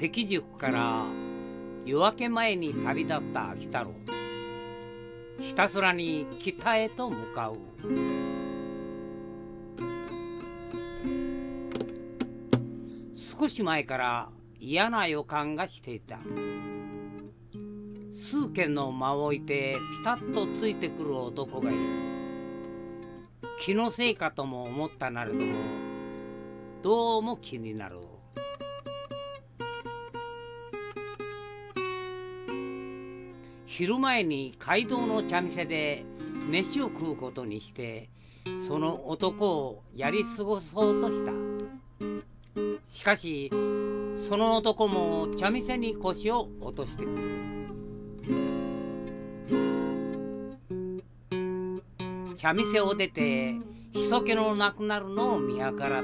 関宿から夜明け前に旅立った秋太郎。ひたすらに北へと向かう。少し前から嫌な予感がしていた。数軒の間を置いてピタッとついてくる男がいる。気のせいかとも思ったなれども、どうも気になる。昼前に街道の茶店で飯を食うことにして、その男をやり過ごそうとした。しかしその男も茶店に腰を落としてくる。茶店を出て人気のなくなるのを見計らって、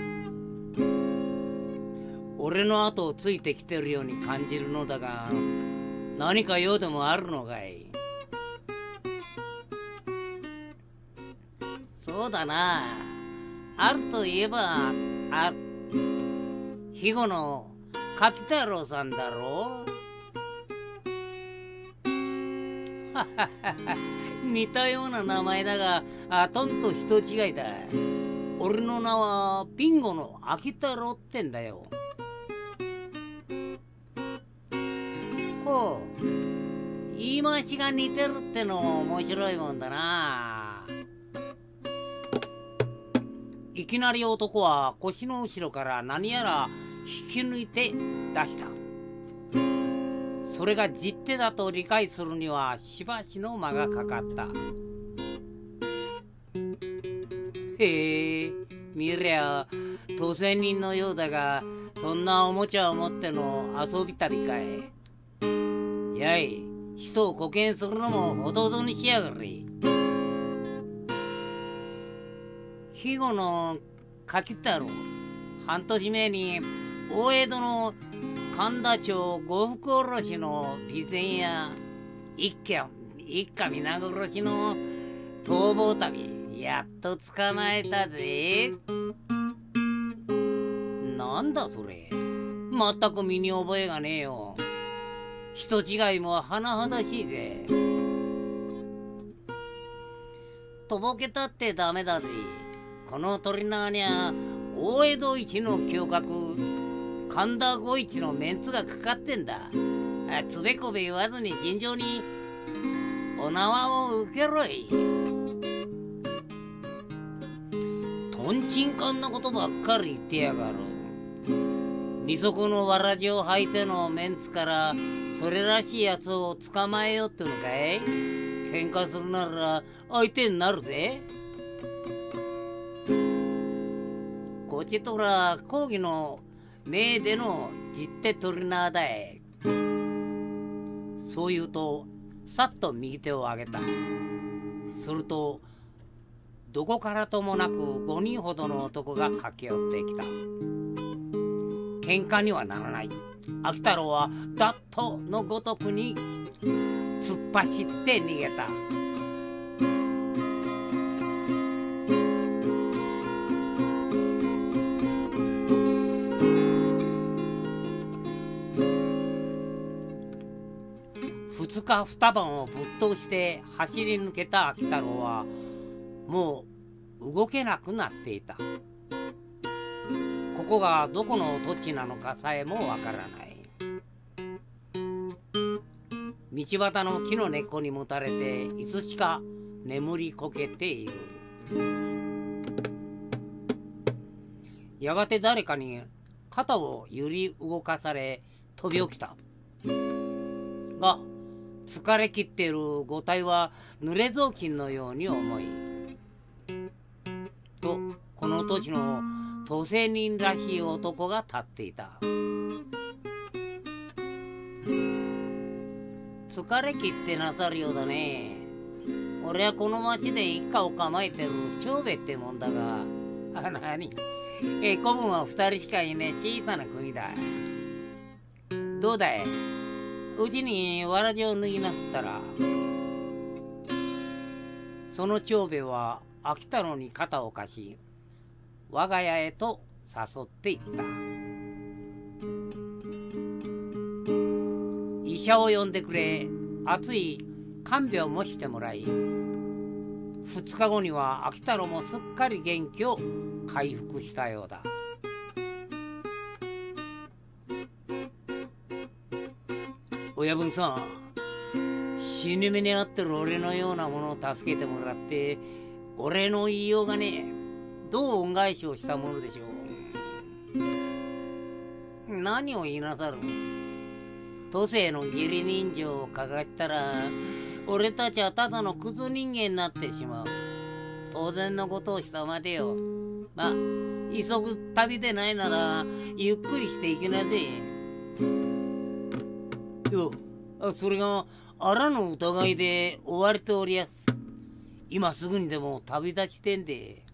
俺の後をついてきてるように感じるのだが、何か用でもあるのかい？そうだな、あるといえば肥後の柿太郎さんだろう。似たような名前だが、とんと人違いだ。俺の名はビンゴの秋太郎ってんだよ。ほう、言い回しが似てるってのも面白いもんだな。いきなり男は腰の後ろから何やら引き抜いて出した。それが実手だと理解するにはしばしの間がかかった。へえ、見りゃ当選人のようだが、そんなおもちゃを持っての遊び旅かい？やい、人をこけんするのもほどほどにしやがれ。肥後の柿太郎、半年前に大江戸の神田町呉服卸の備前屋一家皆殺しの逃亡旅、やっと捕まえたぜ。なんだそれ、全く身に覚えがねえよ。人違いも甚だしいぜ。とぼけたってダメだぜ。この鳥縄にゃ大江戸一の侠客神田五一のメンツがかかってんだ。つべこべ言わずに尋常にお縄を受けろい。とんちんかんなことばっかり言ってやがる。二足のわらじを履いてのメンツからそれらしいやつを捕まえようってのかい？喧嘩するなら相手になるぜ。こっちとら講義の命での実手取り縄だい。そう言うとさっと右手を上げた。するとどこからともなく5人ほどの男が駆け寄ってきた。喧嘩にはならない。秋太郎はダッとのごとくに突っ走って逃げた。2日2晩をぶっ通して走り抜けた秋太郎はもう動けなくなっていた。ここがどこの土地なのかさえもわからない。道端の木の根っこにもたれていつしか眠りこけている。やがて誰かに肩を揺り動かされ飛び起きた。が疲れ切っている五体は濡れ雑巾のように重い。とこの年の当選人らしい男が立っていた。疲れ切ってなさるようだね。俺はこの町で一家を構えてる長兵衛ってもんだが、何、子分は2人しかいねえ小さな国だ。どうだい、うちにわらじを脱ぎなすったら。その長兵衛は秋太郎に肩を貸し、我が家へと誘っていった。 医者を呼んでくれ、熱い看病もしてもらい、2日後には秋太郎もすっかり元気を回復したようだ。親分さん、死に目に遭ってる俺のようなものを助けてもらって、俺の言いようがねえ。どう恩返しをしたものでしょう。何を言いなさる。都政の義理人情をかかったら、俺たちはただのクズ人間になってしまう。当然のことをしたまでよ。まあ、急ぐ旅でないなら、ゆっくりしていきなぜ。よ、それがあらぬ疑いで追われておりやす。今すぐにでも旅立ちてんで。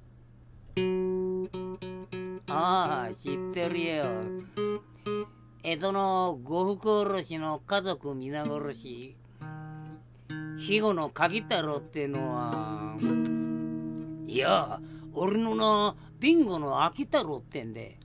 ああ、知ってるよ。江戸の呉服卸の家族皆殺し、肥後の柿太郎ってのは、いや、俺の名ビンゴの秋太郎ってんで。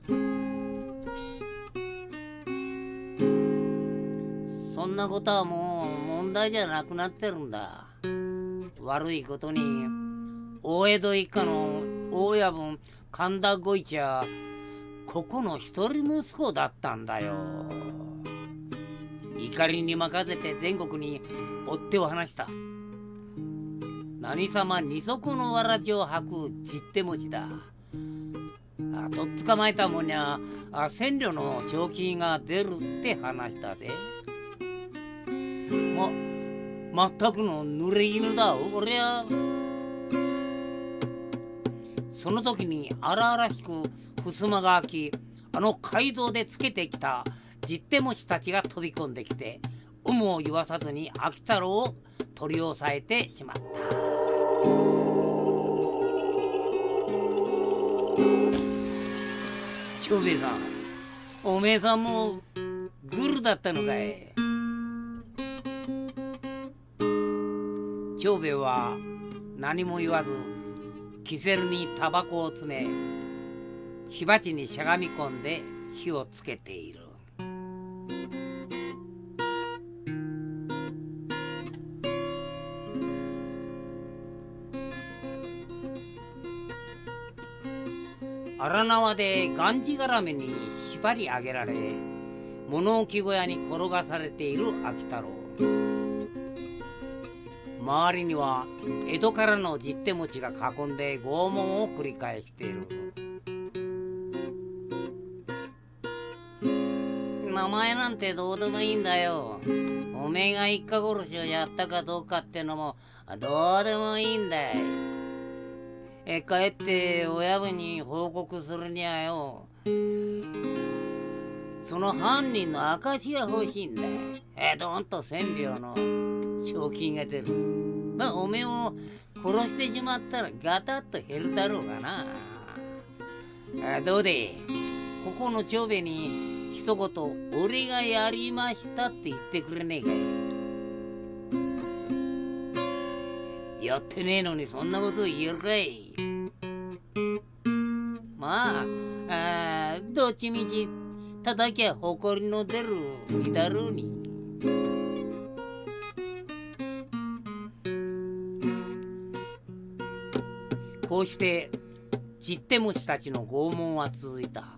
そんなことはもう問題じゃなくなってるんだ。悪いことに大江戸一家の大親分神田ご一はここの一人息子だったんだよ。怒りに任せて全国に追っ手を離した。何様二足のわらじを履くちって持ちだ。とっ捕まえたもんにゃ千両の賞金が出るって話したぜ。まったくの濡れ衣だ俺は。その時に荒々しく襖が開き、あの街道でつけてきた十手持ちたちが飛び込んできて、有無を言わさずに秋太郎を取り押さえてしまった。長兵衛さん、おめえさんもグルだったのかい。長兵衛は何も言わずキセルにタバコを詰め、火鉢にしゃがみ込んで火をつけている。荒縄でがんじがらめに縛り上げられ、物置小屋に転がされている秋太郎。周りには江戸からの十手持ちが囲んで拷問を繰り返している。名前なんてどうでもいいんだよ。おめえが一家殺しをやったかどうかってのもどうでもいいんだい。帰って親分に報告するにはよ、その犯人の証が欲しいんだ。どんと千両の賞金が出る。まあおめえを殺してしまったらガタッと減るだろうがな。どうでここの長兵衛に一言俺がやりましたって言ってくれねえかい。やってねえのにそんなこと言えるかい。まあどっちみち叩きゃ誇りの出る身だろうに。こうして十手持ちたちの拷問は続いた。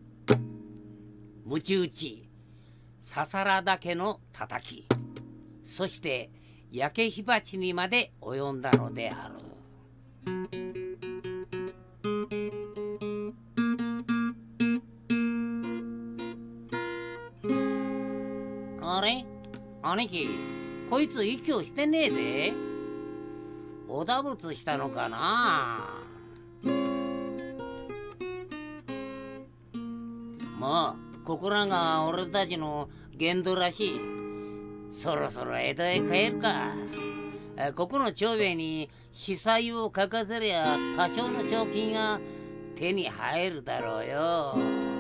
鞭打ち、ささらだけの叩き、そして焼け火鉢にまで及んだのである。あれ兄貴、こいつ息をしてねえで。おだぶつしたのかな。まあここらが俺たちの限度らしい。そろそろ江戸へ帰るか。ここの長兵衛に司祭を書かせりゃ多少の賞金が手に入るだろうよ。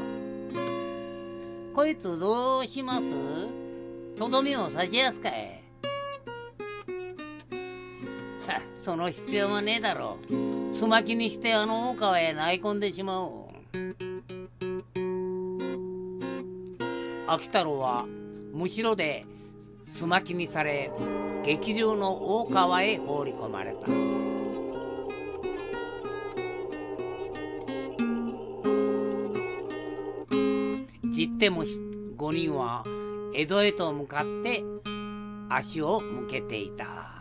こいつどうします？とどめを差しやすかい。その必要もねえだろう。すまきにしてあの大川へ投げ込んでしまおう。秋太郎はむしろですまきにされ激流の大川へ放り込まれた。じっても5人は江戸へと向かって足を向けていた。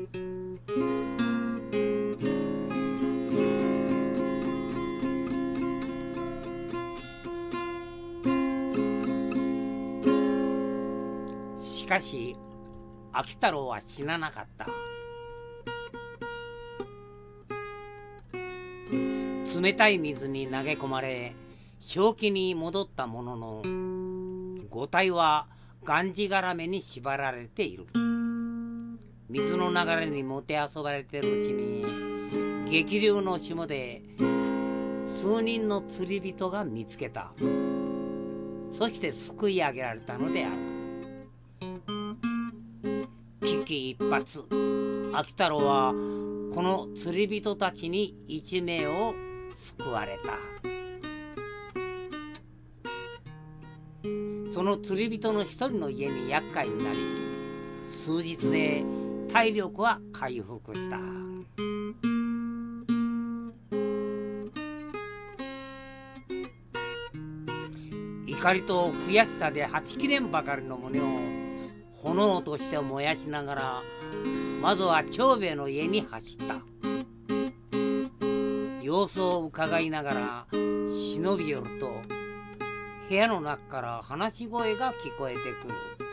しかし秋太郎は死ななかった。冷たい水に投げ込まれ正気に戻ったものの、五体はがんじがらめに縛られている。水の流れにもてあそばれているうちに激流の下で数人の釣り人が見つけた。そして救い上げられたのである。危機一髪、秋太郎はこの釣り人たちに一命を救われた。その釣り人の一人の家に厄介になり、数日で体力は回復した。怒りと悔しさではちきれんばかりの胸を炎として燃やしながら、まずは長兵衛の家に走った。様子を伺いながら忍び寄ると、部屋の中から話し声が聞こえてく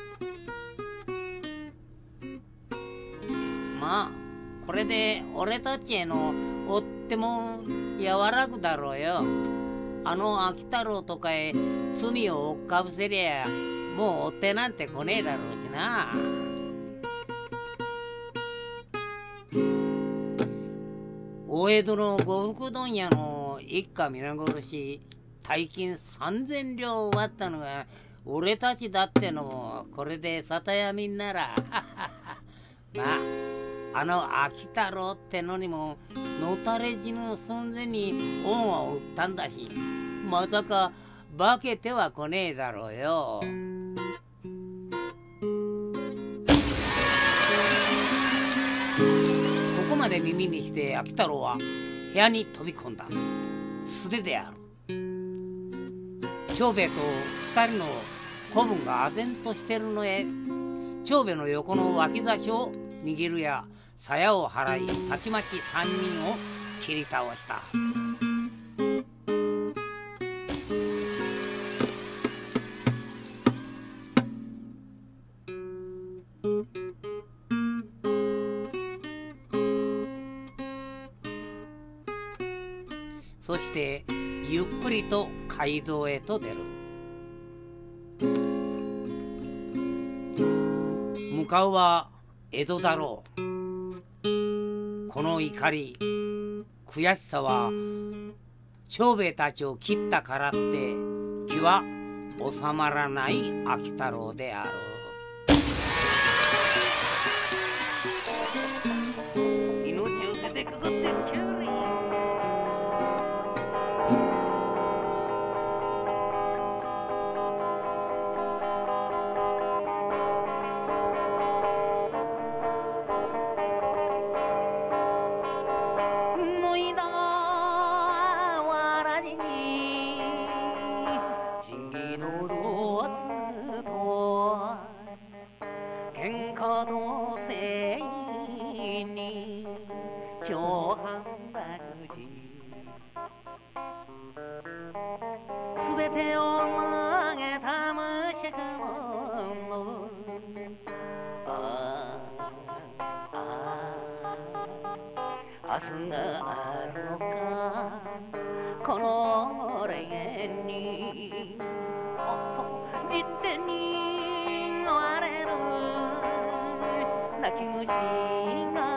る。まあこれで俺たちへの追っても和らぐだろうよ。あの秋太郎とかへ罪を追っかぶせりゃもう追ってなんて来ねえだろうしな。大江戸の呉服問屋の一家皆殺し、大金3000両割ったのが俺たちだってのもこれで里闇にならまああの秋太郎ってのにものたれ死ぬ寸前に恩を売ったんだし、まさか化けては来ねえだろうよ。ここまで耳にして秋太郎は部屋に飛び込んだ。素手である。長兵衛と二人の子分が唖然としてるのへ、長兵衛の横の脇差しを握るや鞘を払い、たちまち3人を切り倒した。そしてゆっくりと街道へと出る。向かうは江戸だろう。この怒り悔しさは長兵衛たちを切ったからって気は収まらない秋太郎である。命を捨ててくださってキュウリ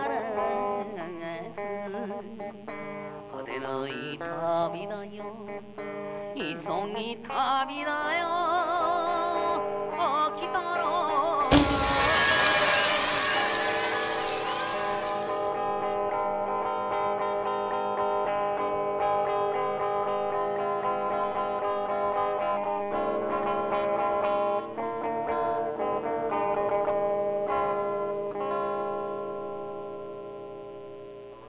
果てない旅だよ。